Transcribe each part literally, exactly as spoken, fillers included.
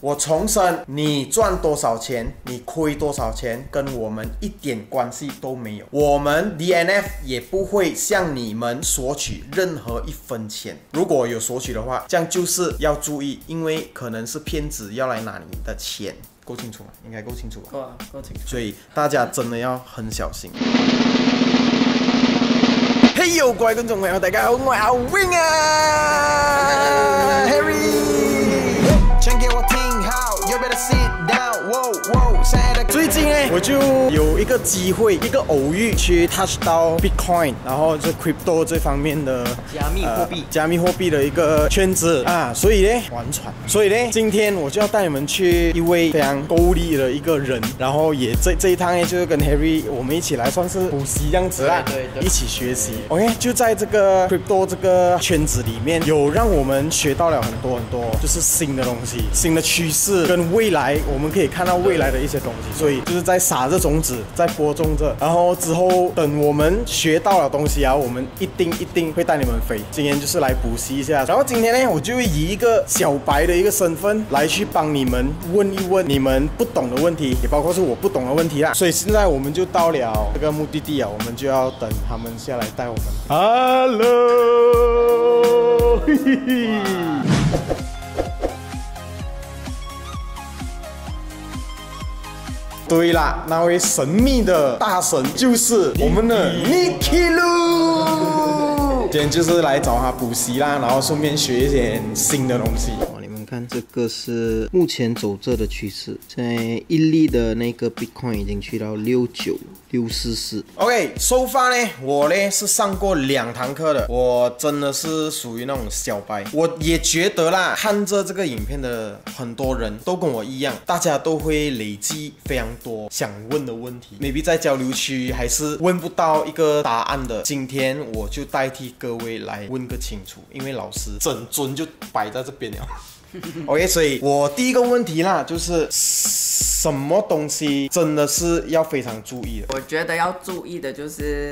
我重申，你赚多少钱，你亏多少钱，跟我们一点关系都没有。我们 D N F 也不会向你们索取任何一分钱。如果有索取的话，这样就是要注意，因为可能是骗子要来拿你的钱。够清楚吗？应该够清楚吧？ 够啊，够清楚。 所以大家真的要很小心。嘿呦，各位觀眾朋友，大家好，我係阿 Wing 啊 ，Harry。唱給我聽好 ，You better sit down， wow wow。最近呢，我就有一個機會，一個偶遇去 touch 到 Bitcoin， 然後就 crypto 這方面的加密貨幣、呃， 加密貨幣的一個圈子啊，所以呢，玩船。所以呢，今天我就要帶你們去一位非常夠力的一個人，然後也這這一趟呢，就是跟 Harry 我們一起來算是補習這樣子啦， 對對對， 一起學習。OK， 就在這個 crypto 這個圈子裡面，有讓我們學到了很多很多，就是新的東西、新的趨勢跟未來，我們可以看到未來的一些東西。所以就是在撒着種子，在播種着，然後之後等我們學到了東西啊，我們一定一定會帶你們飛。今天就是來補習一下，然後今天呢，我就會以一個小白的一個身份來去幫你們問一問你們不懂的問題，也包括是我不懂的問題啦。所以現在我們就到了這個目的地啊，我們就要等他們下來帶我們。Hello， 嘿嘿嘿。对啦，那位神秘的大神就是我们的 Nicky Lu， 今天就是来找他补习啦，然后顺便学一些新的东西。你们看，这个是目前走这的趋势，现在一粒的那个 Bitcoin 已经去到六九六四四。OK，so far 呢，我呢是上过两堂课的，我真的是属于那种小白。我也觉得啦，看着这个影片的很多人都跟我一样，大家都会累积非常多想问的问题 ，maybe 在交流区还是问不到一个答案的。今天我就代替各位来问个清楚，因为老师整尊就摆在这边了。OK， 所以我第一个问题啦，就是什么东西真的是要非常注意的？ 我觉得要注意的就是，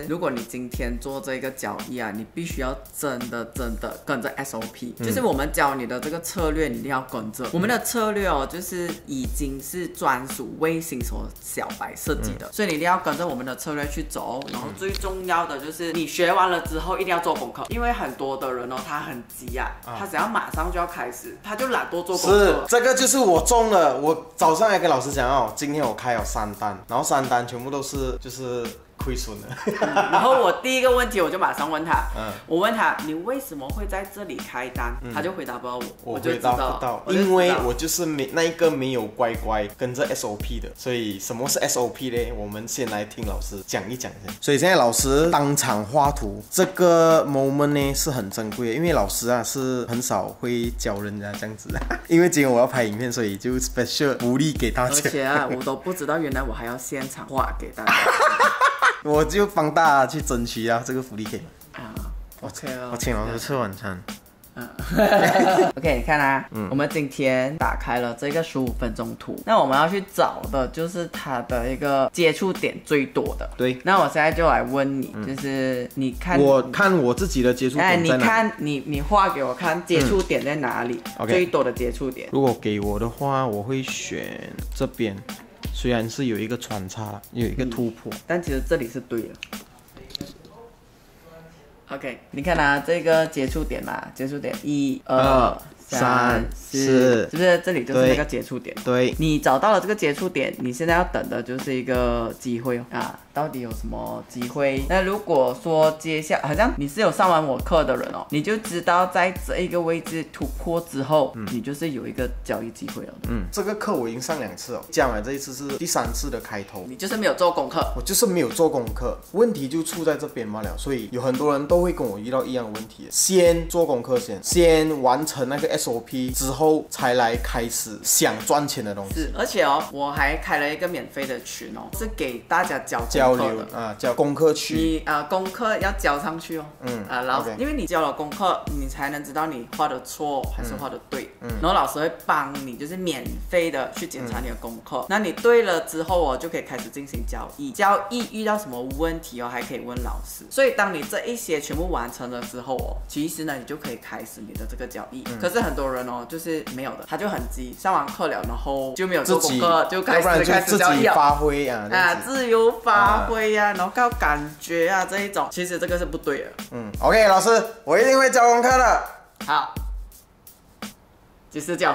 如果你今天做这个交易啊，你必须要真的真的跟着 S O P，、嗯、就是我们教你的这个策略，你一定要跟着。我们的策略哦，就是已经是专属为新手小白设计的、嗯，所以你一定要跟着我们的策略去走。然后最重要的就是你学完了之后一定要做功课，因为很多的人哦，他很急啊，啊他想要马上就要开始，他就懒惰做功课。 是，这个就是我中了。我早上还跟老师讲哦，今天我开了三单，然后三单全部都是就是亏损了、 嗯。然后我第一个问题我就马上问他，嗯，我问他你为什么会在这里开单？嗯、他就回答不到我， 我就知道， 回答不到，因为我就是没那一个没有乖乖跟着 S O P 的。所以什么是 S O P 呢？我们先来听老师讲一讲先。所以现在老师当场画图，这个 moment 呢是很珍贵的，因为老师啊是很少会教人家这样子的。因为今天我要拍影片，所以就 special 福利给大家。 而且啊，我都不知道原来我还要现场画给大家。 我就帮大家去争取啊，这个福利可以吗？ 啊 ，OK 哦。 我请老师吃晚餐。 嗯，OK， 你看啊、嗯，我们今天打开了这个十五分钟图，那我们要去找的就是它的一个接触点最多的。 对， 那我现在就来问你，嗯、就是你看， 我看我自己的接触点在哪里？ 哎，你看你你画给我看接触点在哪里？嗯、最多的接触点。 如果给我的话，我会选这边。虽然是有一个穿插，有一个突破、嗯， 但其实这里是对的。OK， 你看啊，这个接触点嘛，接触点一、二、三、四，是不是？这里就是那个接触点。 对， 你找到了这个接触点，你现在要等的就是一个机会哦啊。到底有什么机会？那如果说接下好像你是有上完我课的人哦，你就知道在这一个位置突破之后，嗯、你就是有一个交易机会了。 嗯，这个课我已经上两次了，加完这一次是第三次的开头。 你就是没有做功课， 我就是没有做功课，问题就出在这边罢了。所以有很多人都会跟我遇到一样的问题，先做功课先，先完成那个 S O P 之后，才来开始想赚钱的东西。 是，而且哦，我还开了一个免费的群哦，是给大家交交流啊，交功课区。 你啊、呃，功课要交上去哦。嗯啊，老师， okay. 因为你交了功课，你才能知道你画的错还是画的对。嗯，然后老师会帮你，就是免费的去检查你的功课。嗯、那你对了之后哦，就可以开始进行交易。交易遇到什么问题哦，还可以问老师。所以当你这一些全部完成了之后哦，其实呢，你就可以开始你的这个交易。嗯、可是很很多人哦，就是没有的，他就很急，上完课了，然后就没有做自己功课，就开始要不然就开始交易了。 自己发挥啊， 啊，自由发挥呀、啊，然后靠感觉啊这一种，其实这个是不对的。 嗯 ，OK， 老师，我一定会交功课的。 好，几时交？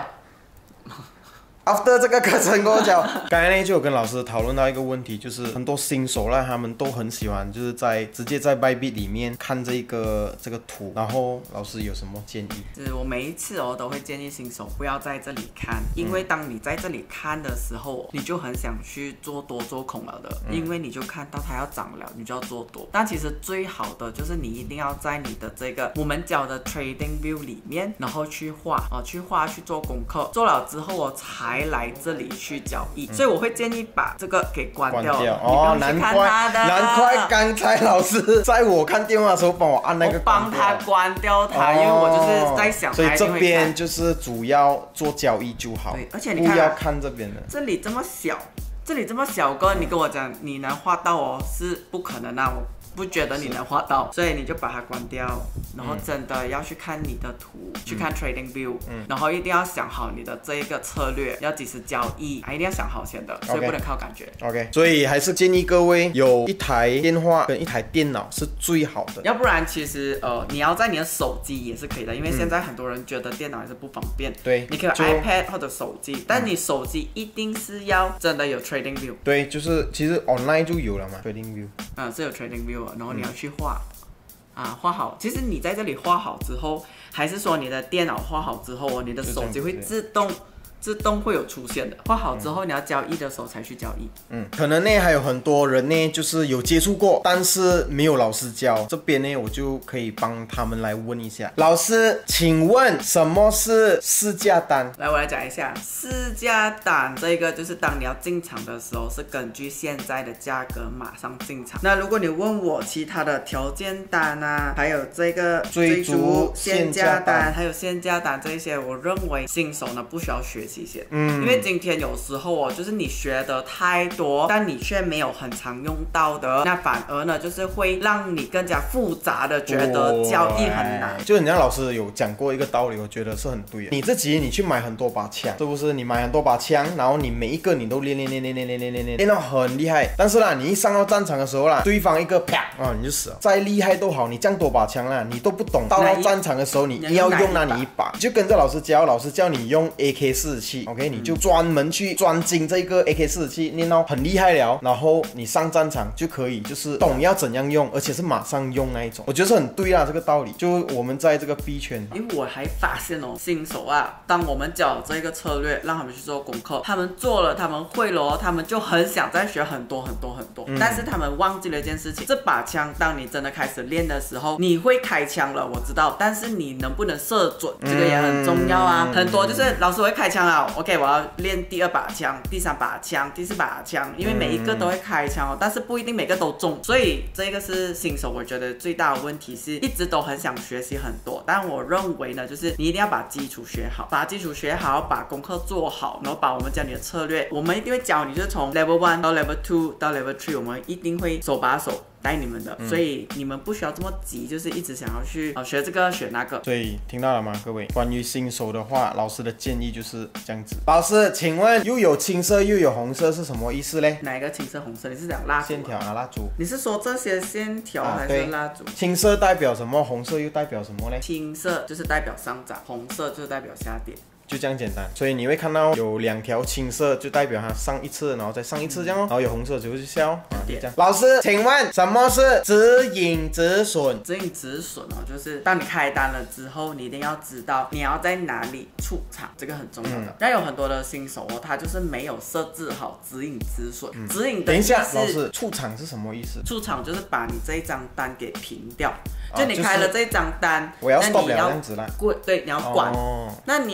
After 这个课程跟我讲，刚才呢就有跟老师讨论到一个问题，就是很多新手啦，他们都很喜欢，就是在直接在 Bybit 里面看这个这个图，然后老师有什么建议？ 就是我每一次哦都会建议新手不要在这里看，因为当你在这里看的时候，你就很想去做多做空了的，嗯、因为你就看到它要涨了，你就要做多。但其实最好的就是你一定要在你的这个我们教的 Trading View 里面，然后去画哦，去画去做功课，做了之后我才来这里去交易，嗯、所以我会建议把这个给关掉。 关掉哦，难怪难怪刚才老师在我看电话的时候帮我按那个关掉， 我帮他关掉它，哦、因为我就是在想， 所以这边就是主要做交易就好， 对，而且你看、啊、 不要看这边的， 这里这么小，这里这么小哥，你跟我讲你能画到哦，是不可能啊，我不觉得你能画到，所以你就把它关掉，然后真的要去看你的图，嗯、去看 Trading View，嗯、然后一定要想好你的这一个策略，要几时交易，还一定要想好先的，所以不能靠感觉。 OK， 所以还是建议各位有一台电话跟一台电脑是最好的， 要不然其实呃你要在你的手机也是可以的，因为现在很多人觉得电脑还是不方便， 对， 你可以 iPad 或者手机，但你手机一定是要真的有 Trading View， 对，就是其实 online 就有了嘛 ，Trading View， 嗯，是有 Trading View。然后你要去画，嗯、啊，画好。其实你在这里画好之后，还是说你的电脑画好之后哦，你的手机会自动自动会有出现的。画好之后，嗯、你要交易的时候才去交易。 嗯，可能呢还有很多人呢，就是有接触过，但是没有老师教。这边呢，我就可以帮他们来问一下，老师，请问什么是市价单？ 来，我来讲一下市价单。这个就是当你要进场的时候，是根据现在的价格马上进场。那如果你问我其他的条件单啊，还有这个追逐限价单，还有限价单这一些，我认为新手呢不需要学习先，嗯，因为今天有时候哦，就是你学的太多，但你却没有很常用到的，那反而呢就是会让你更加复杂的觉得交易很难。 就人家老师有讲过一个道理，我觉得是很对的。你自己你去买很多把枪，是不是？你买很多把枪，然后你每一个你都练练练练练练练练练练到很厉害，但是啦，你一上到战场的时候啦，对方一个啪啊你就死了。再厉害都好，你这样多把枪啦，你都不懂，到了战场的时候你要用那你一把，就跟着老师教，老师教你用 A K 四十七 ，OK， 你就专门去专精这个 A K 四十七，练到很厉害了，然后你上战场就可以就是懂要怎样用，而且是马上用那一种，我觉得是很对啦这个道理。就我们在这个 B 圈， 因为我还发现哦，新手啊，当我们教这个策略，让他们去做功课，他们做了，他们会了哦，他们就很想再学很多很多很多，嗯、但是他们忘记了一件事情，这把枪当你真的开始练的时候，你会开枪了，我知道，但是你能不能射准，这个也很重要啊。嗯、很多就是老师会开枪啊 ，OK， 我要练第二把枪、第三把枪、第四把枪，因为每一个都会开枪哦，但是不一定每个都中，所以这个是新手我觉得最大的问题是，一直都很想学习很多，但我认为呢，就是你一定要把基础学好，把基础学好，把功课做好，然后把我们教你的策略，我们一定会教你，就是从 level one 到 level two 到 level three， 我们一定会手把手带你们的，嗯、所以你们不需要这么急，就是一直想要去、呃、学这个学那个。 所以听到了吗，各位？关于新手的话，老师的建议就是这样子。老师，请问又有青色又有红色是什么意思嘞？ 哪一个青色红色？你是讲蜡烛？ 线条啊，蜡烛。 你是说这些线条还是蜡烛？ 青色代表什么？红色又代表什么嘞？ 青色就是代表上涨，红色就是代表下跌。 就这样简单，所以你会看到有两条青色，就代表它上一次，然后再上一次这样哦，然后有红色就是消啊，就这样。老师，请问什么是止盈止损？ 止盈止损哦，就是当你开单了之后，你一定要知道你要在哪里出场，这个很重要的。那、嗯、有很多的新手哦，他就是没有设置好止盈止损。嗯、止盈的意思， 等一下，老师，出场是什么意思？ 出场就是把你这一张单给平掉。就你开了这张单， 我要 stop 了这样子啦。对，你要关。哦、那你要关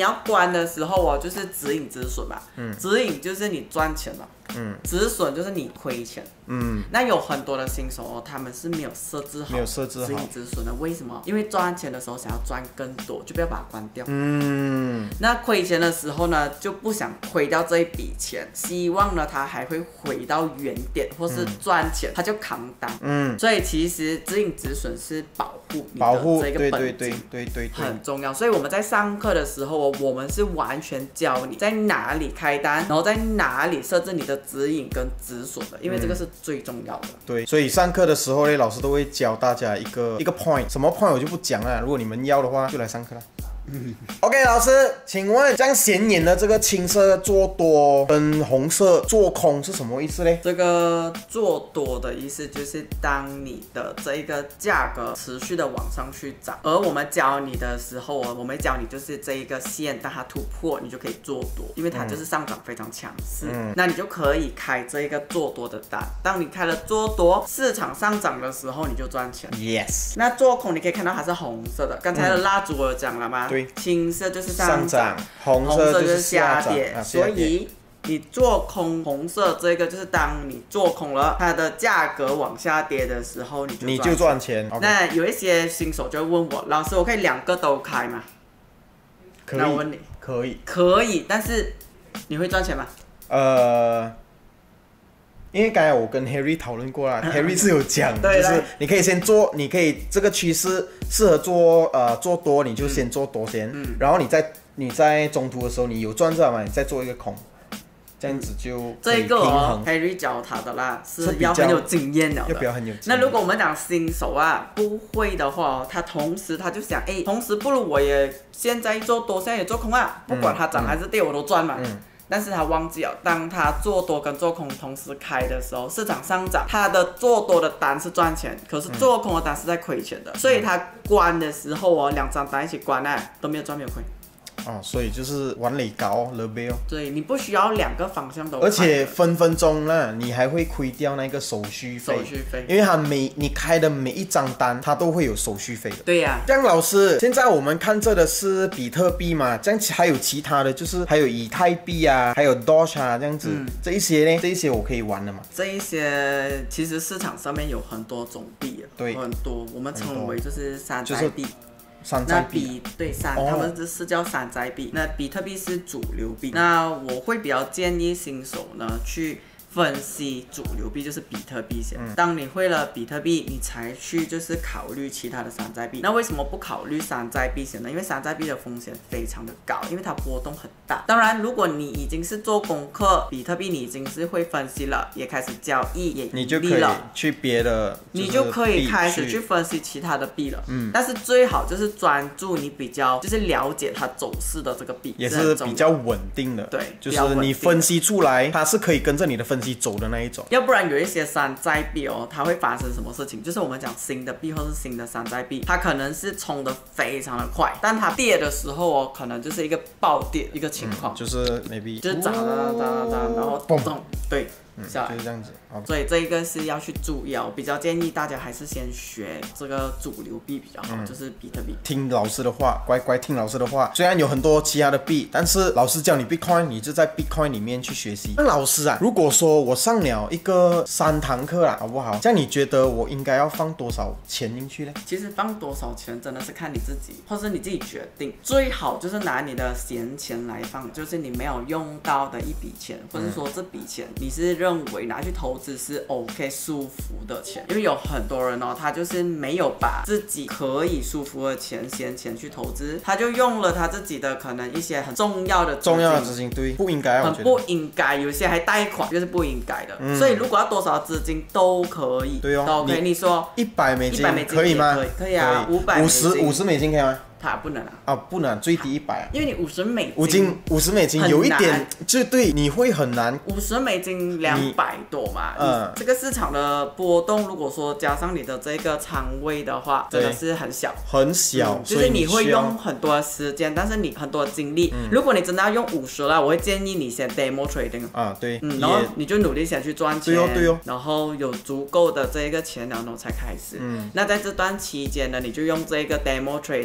赚的时候哦，就是止盈止损嘛。嗯，止盈就是你赚钱了，嗯，止损就是你亏钱。嗯，那有很多的新手哦，他们是没有设置好， 没有设置好止盈止损的。为什么？因为赚钱的时候想要赚更多，就不要把它关掉。 嗯， 那亏钱的时候呢，就不想亏掉这一笔钱，希望呢它还会回到原点，或是赚钱，他就扛单。嗯，所以其实止盈止损是保护你的这个本金， 对对对对对， 很重要。所以我们在上课的时候，我们是完全教你在哪里开单，然后在哪里设置你的止盈跟止损的，因为这个是最重要的。 对，所以上课的时候呢，老师都会教大家一个一个 point， 什么 point 我就不讲了，如果你们要的话，就来上课啦。OK， 老师，请问这样显眼的这个青色做多跟红色做空是什么意思呢？ 这个做多的意思就是当你的这一个价格持续的往上去涨，而我们教你的时候哦，我们教你就是这一个线，当它突破，你就可以做多，因为它就是上涨非常强势，嗯、那你就可以开这一个做多的单。当你开了做多，市场上涨的时候，你就赚钱。 Yes。 那做空你可以看到它是红色的，刚才的蜡烛我有讲了吗？ 对， 青色就是上涨， 红色就是下跌， 啊、所以你做空红色这个就是当你做空了，它的价格往下跌的时候，你就你就赚钱。 那有一些新手就问我，老师，我可以两个都开吗？ 可以。 那我问你， 可以， 可以，但是你会赚钱吗？ 呃。因为刚才我跟 Harry 讨论过了，Harry 是有讲，就是你可以先做，你可以这个趋势适合做呃做多，你就先做多先，嗯、然后你在你在中途的时候你有赚到嘛，你再做一个空，这样子就可以平衡。 这个哦 Harry 教他的啦，是要很有经验的。 要不要很有经验？ 那如果我们讲新手啊，不会的话，他同时他就想，哎、欸，同时不如我也现在做多，现在也做空啊，不管它涨还是跌，我都赚嘛。嗯但是他忘记了，当他做多跟做空同时开的时候，市场上涨，他的做多的单是赚钱，可是做空的单是在亏钱的，嗯、所以他关的时候哦，两张单一起关啊，都没有赚没有亏。 哦，所以就是玩垒高了呗哦。 对，你不需要两个方向都开。 而且分分钟呢，你还会亏掉那个手续费。 手续费， 因为它每你开的每一张单，它都会有手续费的。 对呀、啊。 这样老师，现在我们看这的是比特币嘛，这样还有其他的就是还有以太币啊，还有 Doge 啊这样子，嗯、这一些呢，这一些我可以玩的嘛。 这一些其实市场上面有很多种币， 对， 很多，我们称为就是山寨币。就是山寨币， 那比对山，哦、他们这是叫山寨币。那比特币是主流币。那我会比较建议新手呢去分析主流币，就是比特币先。嗯、当你会了比特币，你才去就是考虑其他的山寨币。那为什么不考虑山寨币先呢？因为山寨币的风险非常的高，因为它波动很大。当然，如果你已经是做功课，比特币你已经是会分析了，也开始交易，也你就可以去别的， 你就可以开始去分析其他的币了。嗯，但是最好就是专注你比较就是了解它走势的这个币， 也是比较稳定的。 对， 就是你分析出来，它是可以跟着你的分析走的那一种。 要不然有一些山寨币哦，它会发生什么事情？就是我们讲新的币或是新的山寨币，它可能是冲的非常的快，但它跌的时候哦，可能就是一个暴跌一个情况， 嗯、就是 maybe 就是涨涨涨涨涨，然后咚，对。 嗯，就是这样子， 所以这一个是要去注意啊，我比较建议大家还是先学这个主流币比较好，嗯、就是比特币。 听老师的话，乖乖听老师的话。虽然有很多其他的币，但是老师教你 Bitcoin， 你就在 Bitcoin 里面去学习。那老师啊，如果说我上了一个三堂课啦，好不好？这样你觉得我应该要放多少钱进去呢？ 其实放多少钱真的是看你自己，或是你自己决定。最好就是拿你的闲钱来放，就是你没有用到的一笔钱，或者说这笔钱你是认为拿去投资是 OK 舒服的钱，因为有很多人哦，他就是没有把自己可以舒服的钱闲钱去投资，他就用了他自己的可能一些很重要的资金重要的资金，对，不应该， 很不应该，有些还贷款，就是不应该的。嗯、所以如果要多少资金都可以， 对哦， 都可以。你说一百美金， 一百美金可以吗？ 可以，可以啊，五百五十五十美金可以吗？ 它不能啊， 啊不能，最低一百啊， 因为你五十美五金五十美金有一点，就对，你会很难。 五十美金两百多嘛，嗯，这个市场的波动，如果说加上你的这个仓位的话，真的是很小， 很小， 嗯、就是你会用很多时间，但是你很多精力。嗯、如果你真的要用五十了，我会建议你先 demo trading 啊，对， 嗯，然后你就努力先去赚钱， 对哦对哦， 然后有足够的这个钱，然后才开始。嗯，那在这段期间呢，你就用这个 demo trading， 就是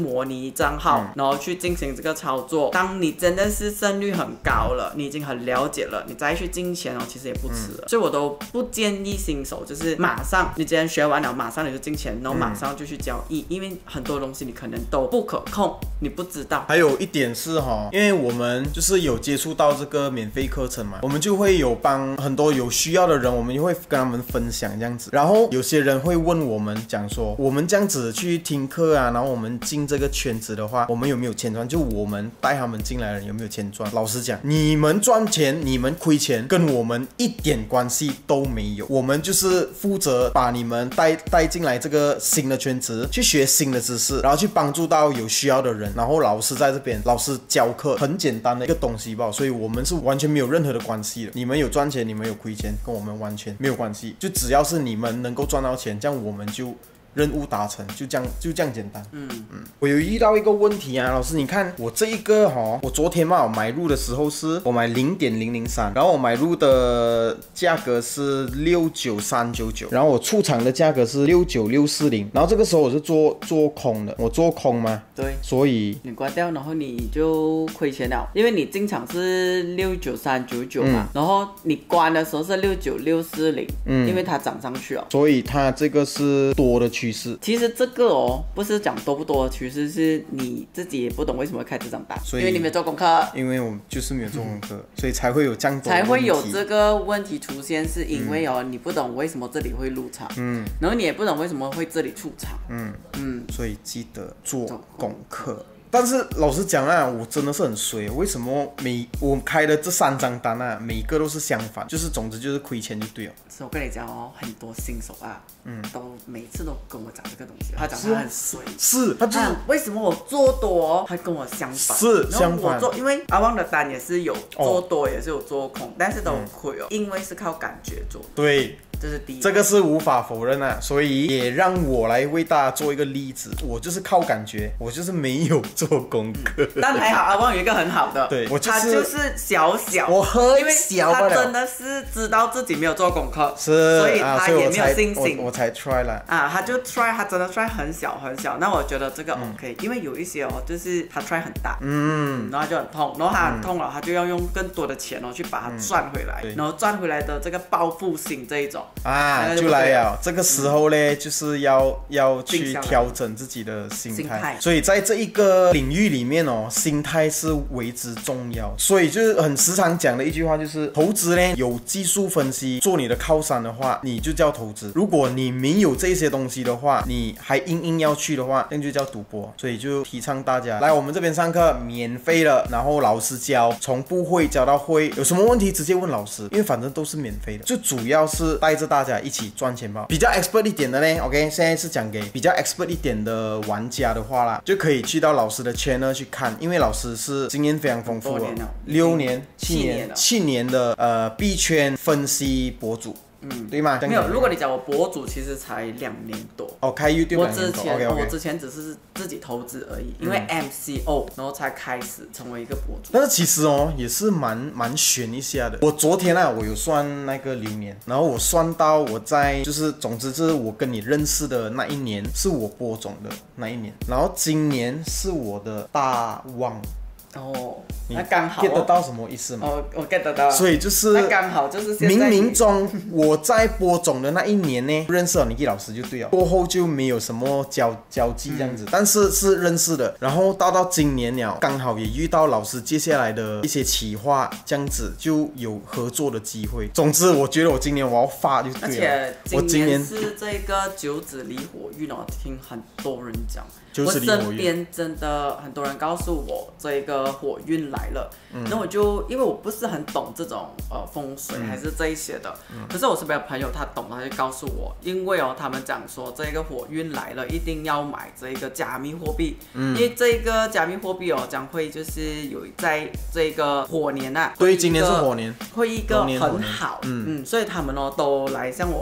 模拟账号， 嗯、 然后去进行这个操作。当你真的是胜率很高了，你已经很了解了，你再去进钱哦，其实也不迟了。嗯、所以我都不建议新手就是马上你今天学完了，马上你就进钱，然后马上就去交易，嗯、因为很多东西你可能都不可控，你不知道。 还有一点是哈，因为我们就是有接触到这个免费课程嘛，我们就会有帮很多有需要的人，我们就会跟他们分享这样子。然后有些人会问我们讲说，我们这样子去听课啊，然后我们进这个圈子的话，我们有没有钱赚？就我们带他们进来的人有没有钱赚？老实讲，你们赚钱，你们亏钱，跟我们一点关系都没有。我们就是负责把你们带带进来这个新的圈子，去学新的知识，然后去帮助到有需要的人。然后老师在这边，老师教课很简单的一个东西吧，所以我们是完全没有任何的关系的。你们有赚钱，你们有亏钱，跟我们完全没有关系。就只要是你们能够赚到钱，这样我们就任务达成，就这样就这样简单。嗯嗯，我有遇到一个问题啊，老师，你看我这一个哈，我昨天嘛我买入的时候是我买零点零零三，然后我买入的价格是六九三九九，然后我出场的价格是六九六四零，然后这个时候我是做做空的，我做空嘛， 对， 所以你关掉，然后你就亏钱了，因为你进场是六九三九九嘛，嗯、然后你关的时候是六九六四零，嗯，因为它涨上去了， 所以它这个是多的趋势。 其实这个哦，不是讲多不多的趋势，是你自己也不懂为什么会开这张单，因为你没有做功课。 因为我就是没有做功课，嗯、所以才会有这样多的才会有这个问题出现，是因为哦，嗯、你不懂为什么这里会入场，嗯，然后你也不懂为什么会这里出场，嗯嗯，所以记得做功课。但是老实讲啊，我真的是很衰，为什么每我开的这三张单啊，每个都是相反，就是总之就是亏钱就对了。 是我跟你讲哦，很多新手啊，嗯，都每次都跟我讲这个东西，他讲他很衰， 是他就是、 啊、为什么我做多，他跟我相反， 是相反。 我做，因为阿旺的单也是有做多，哦、也是有做空，但是都亏哦，嗯、因为是靠感觉做。 对。 这是第一， 这个是无法否认啊，所以也让我来为大家做一个例子。我就是靠感觉，我就是没有做功课。 嗯、但还好，阿旺有一个很好的， 对我就是、 他就是小小， 我很小， 因为他真的是知道自己没有做功课， 是， 所以他也没有信心， 啊、我, 我才 try 了啊，他就 try， 他真的 try 很小很小。那我觉得这个 OK，、嗯、因为有一些哦，就是他 try 很大，嗯，然后他就很痛，然后他很痛了，嗯、他就要用更多的钱哦去把它赚回来，嗯、然后赚回来的这个报复心这一种啊。就来了，这个时候呢，嗯、就是要要去调整自己的心态，心态所以在这一个领域里面哦，心态是为之重要。所以就是很时常讲的一句话，就是投资呢有技术分析做你的靠山的话，你就叫投资；如果你没有这些东西的话，你还硬硬要去的话，那就叫赌博。所以就提倡大家来我们这边上课，免费了，然后老师教，从不会教到会，有什么问题直接问老师，因为反正都是免费的，就主要是带着大家一起赚钱吧。比较 expert 一点的呢 ，OK， 现在是讲给比较 expert 一点的玩家的话啦，就可以去到老师的 channel 去看，因为老师是经验非常丰富的，六年、七年、七年的呃币圈分析博主。嗯，对吗？ 没有，如果你讲我博主，其实才两年多。 哦，开 YouTube 我之前 okay, okay. 我之前只是自己投资而已，因为 M C O，、嗯、然后才开始成为一个博主。 但是其实哦，也是蛮蛮悬一下的。我昨天啊，我有算那个流年，然后我算到我在就是总之就是我跟你认识的那一年是我播种的那一年，然后今年是我的大旺。 哦，那刚好、 哦、get 得到什么意思吗？ 哦，我 get 得到。 所以就是那刚好就是冥冥中我在播种的那一年呢，认识了Nicky老师就对了，过后就没有什么交交际这样子，嗯、但是是认识的。然后到到今年了，刚好也遇到老师接下来的一些企划，这样子就有合作的机会。总之，我觉得我今年我要发就对了。 而且我今年是这个九子离火运哦，听很多人讲。我身边真的很多人告诉我这个火运来了，那、嗯、我就因为我不是很懂这种呃风水还是这一些的，嗯、可是我身边的朋友他懂，他就告诉我，因为哦他们讲说这个火运来了，一定要买这个加密货币，嗯、因为这个加密货币哦将会就是有在这个火年啊， 对，今年是火年， 会一个很好，嗯嗯，所以他们哦都来向我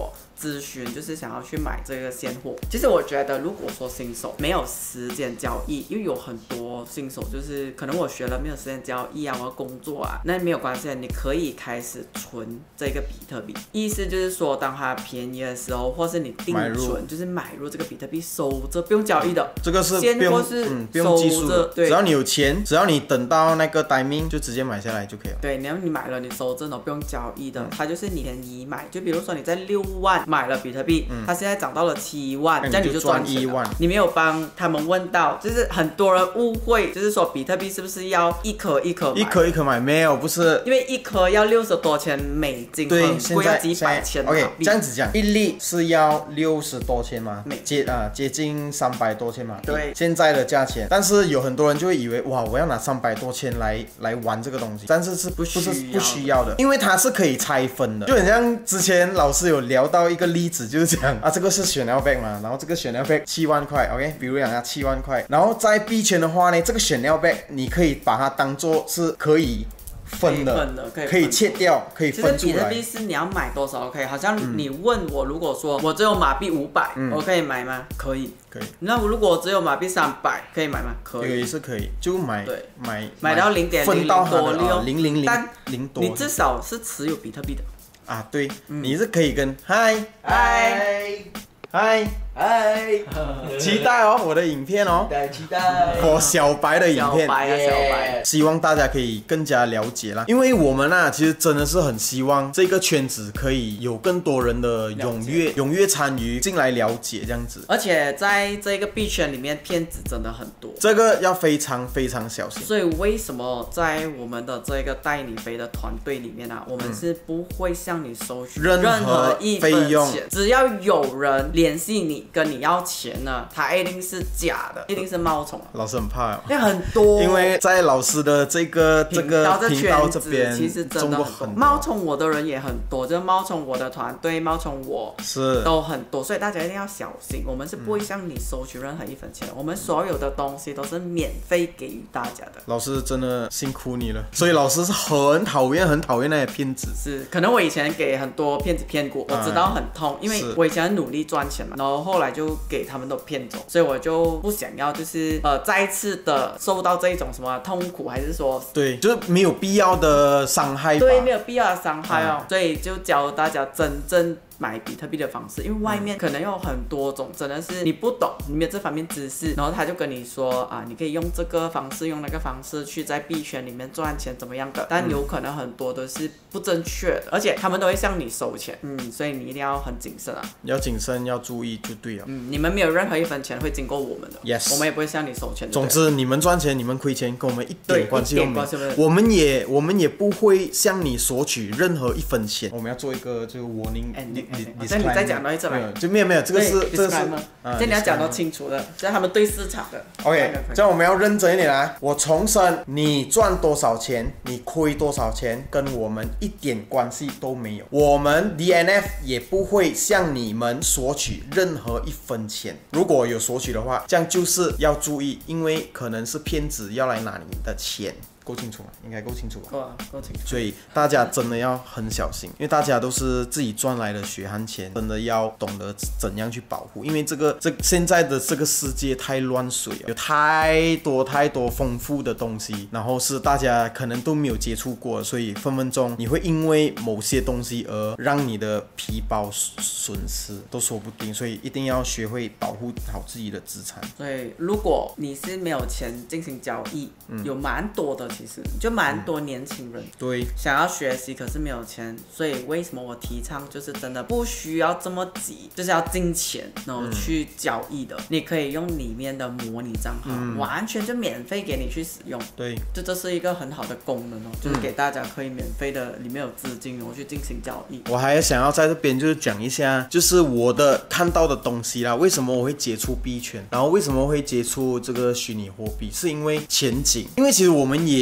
咨询，就是想要去买这个现货。其实我觉得，如果说新手没有时间交易，因为有很多新手就是可能我学了没有时间交易啊，我要工作啊，那没有关系，你可以开始存这个比特币。意思就是说，当它便宜的时候，或是你定存，就是买入这个比特币收着，不用交易的。 这个是不用是嗯不用技术的， 对， 只要你有钱，只要你等到那个 timing 就直接买下来就可以了。 对，你要你买了你收着，不用交易的，嗯、它就是你便宜买。就比如说你在六万买了比特币，嗯、它现在涨到了七万，这样你就赚一万。你没有帮他们问到，就是很多人误会，就是说比特币是不是要一颗一颗买？ 一颗一颗买没有，不是， 因为一颗要六十多钱美金， 对， 很贵，要几百千。 OK， 这样子讲，一粒是要六十多千吗？接啊、呃、接近三百多千嘛。 对， 现在的价钱，但是有很多人就会以为哇，我要拿三百多千来来玩这个东西，但是是不是不需要的，因为它是可以拆分的，就很像之前老师有聊到一个例子，就是讲啊，这个是选 Chanel bag 嘛，然后这个选 Chanel bag 七万块 ，OK， 比如讲它七万块，然后在币圈的话呢，这个选 Chanel bag 你可以把它当做是可以分的， 分的可以可以切掉，可以分出来。 其实比特币是你要买多少 OK， 好像你问我，如果说我只有马币五百、嗯，我可以买吗？可以， 可以。 那如果我只有马币三百，可以买吗？可以， 也是可以，就买， 对， 买买到零点零零多六， 零零零但零多， 你至少是持有比特币的啊。对，嗯、你是可以跟嗨嗨嗨。嗨，期待哦，我的影片哦， 期待期待， 我小白的影片， 小白啊，小白， 希望大家可以更加了解啦，因为我们啊，其实真的是很希望这个圈子可以有更多人的踊跃踊跃参与进来了解这样子， 而且在这个币圈里面，骗子真的很多， 这个要非常非常小心。 所以为什么在我们的这个带你飞的团队里面啊，我们是不会向你收取任何一分钱，只要有人联系你。跟你要钱呢，它一定是假的，一定是冒充。 老师很怕哦， 因为很多， 因为在老师的这个这个频道这边， 其实真的很多冒充我的人也很多，就是冒充我的团队，冒充我是都很多，所以大家一定要小心。我们是不会向你收取任何一分钱的，我们所有的东西都是免费给予大家的。 老师真的辛苦你了，所以老师是很讨厌很讨厌那些骗子。 是，可能我以前给很多骗子骗过，我知道很痛，因为我以前很努力赚钱嘛，然后后来就给他们都骗走，所以我就不想要，就是呃再次的受到这一种什么痛苦，还是说对，就是没有必要的伤害吧， 对，没有必要的伤害哦，嗯、所以就教大家真正买比特币的方式，因为外面可能有很多种，真的是你不懂，你没有这方面知识，然后他就跟你说啊，你可以用这个方式，用那个方式去在币圈里面赚钱，怎么样的？但有可能很多都是不正确的，而且他们都会向你收钱，嗯，所以你一定要很谨慎啊， 要谨慎，要注意就对了。 嗯，你们没有任何一分钱会经过我们的 ，yes， 我们也不会向你收钱。 总之，你们赚钱，你们亏钱，跟我们一点关系都没有。 有我们也我们也不会向你索取任何一分钱。我们要做一个就 warning， 那你再讲到一次来， 就没有没有，这个是这个是， 这你要讲到清楚的，这是他们对市场的。 OK， 这样我们要认真一点来。我重申，你赚多少钱，你亏多少钱，跟我们一点关系都没有。我们 D N F 也不会向你们索取任何一分钱。如果有索取的话，这样就是要注意，因为可能是骗子要来拿你的钱。够清楚吗？应该够清楚吧？ 够啊，够清楚。 所以大家真的要很小心，因为大家都是自己赚来的血汗钱，真的要懂得怎样去保护。因为这个这现在的这个世界太乱水了，有太多太多丰富的东西，然后是大家可能都没有接触过，所以分分钟你会因为某些东西而让你的皮包损失都说不定。所以一定要学会保护好自己的资产。 所以如果你是没有钱进行交易，嗯、有蛮多的。其实就蛮多年轻人、嗯、 对想要学习，可是没有钱，所以为什么我提倡就是真的不需要这么急，就是要金钱然后去交易的、嗯，你可以用里面的模拟账号、嗯，完全就免费给你去使用。 对， 就这是一个很好的功能哦，就是给大家可以免费的，里面有资金然后去进行交易。 我还想要在这边就是讲一下，就是我的看到的东西啦，为什么我会接触币圈，然后为什么会接触这个虚拟货币，是因为前景，因为其实我们也。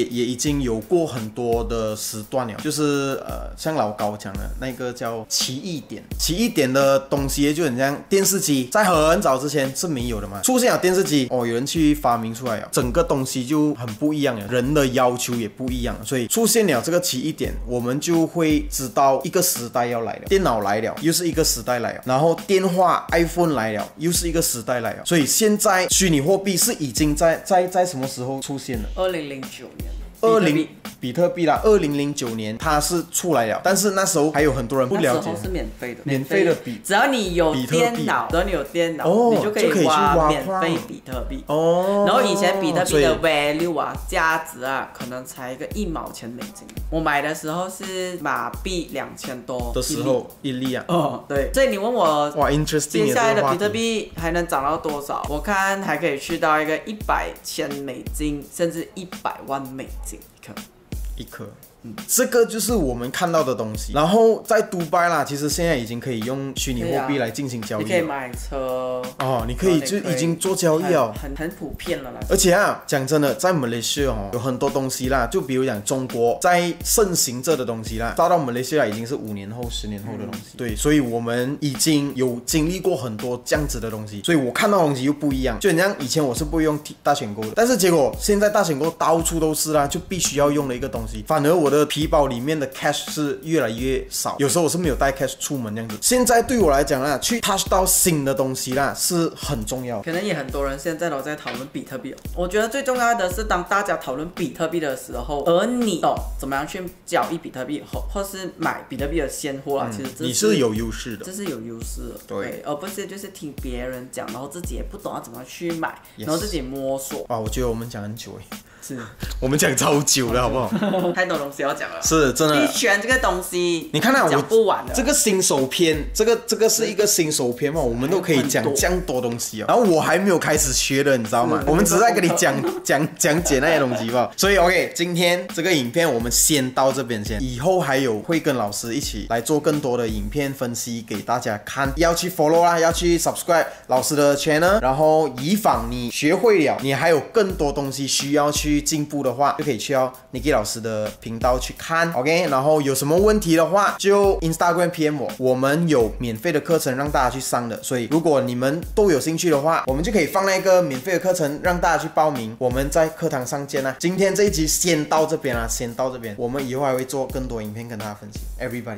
也也已经有过很多的时段了，就是呃，像老高讲的那个叫奇异点，奇异点的东西就很像电视机，在很早之前是没有的嘛，出现了电视机，哦，有人去发明出来了，整个东西就很不一样了，人的要求也不一样了，所以出现了这个奇异点，我们就会知道一个时代要来了，电脑来了，又是一个时代来了，然后电话 iPhone 来了，又是一个时代来了，所以现在虚拟货币是已经在在在什么时候出现了？ 二零零九年。 二零比特币啦，二零零九年它是出来了，但是那时候还有很多人不了解。 那时候是免费的， 免费的比， 只要你有电脑，只要你有电脑，哦、你就可以挖免费比特币。哦。然后以前比特币的 value 啊，价值啊，可能才一个一毛钱美金。我买的时候是马币两千多的时候一粒啊。 哦，对。所以你问我哇 ，interesting， 接下来的比特币还能涨到多少？我看还可以去到一个一百千美金，甚至一百万美金。一颗， 一颗，嗯，这个就是我们看到的东西。然后在杜拜啦，其实现在已经可以用虚拟货币来进行交易了。 你可以买车哦，你可以就已经做交易了， 很很普遍了啦。 而且啊，讲真的，在马来西亚哦，有很多东西啦，就比如讲中国在盛行着的东西啦，到到马来西亚已经是五年后、十年后的东西。嗯、对，所以我们已经有经历过很多这样子的东西，所以我看到的东西又不一样。就很像以前我是不会用大选购的，但是结果现在大选购到处都是啦，就必须要用的一个东西。反而我的皮包里面的 cash 是越来越少，有时候我是没有带 cash 出门这样子。现在对我来讲啦，去 touch 到新的东西啦是很重要。 可能也很多人现在都在讨论比特币。我觉得最重要的是，当大家讨论比特币的时候，而你懂怎么样去交易比特币，或或是买比特币的现货啦，嗯、其实这是你是有优势的， 这是有优势的，对，对，而不是就是听别人讲，然后自己也不懂要怎么去买， yes. 然后自己摸索。 哇，我觉得我们讲很久哎。 是， 我们讲超久了，好不好？ 太多东西要讲了。 是真的。 币圈这个东西， 你看啊， 讲不完的。 这个新手篇，这个这个是一个新手篇嘛，我们都可以讲这样多东西哦。然后我还没有开始学的，你知道吗？我们只是在跟你讲讲讲解那些东西吧。所以 OK， 今天这个影片我们先到这边先，以后还有会跟老师一起来做更多的影片分析给大家看。要去 follow 啦，要去 subscribe 老师的 channel， 然后以防你学会了，你还有更多东西需要去进步的话，就可以去到 Nicky 老师的频道去看 ，OK。然后有什么问题的话，就 Instagram P M 我，我们有免费的课程让大家去上的，所以如果你们都有兴趣的话，我们就可以放那个免费的课程让大家去报名，我们在课堂上见啦。今天这一集先到这边啦，先到这边，我们以后还会做更多影片跟大家分析。Everybody，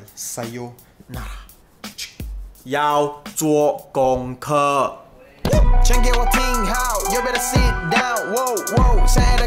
sayonara，要做功课。全给我听好 ，You better sit down， wow wow， 现在的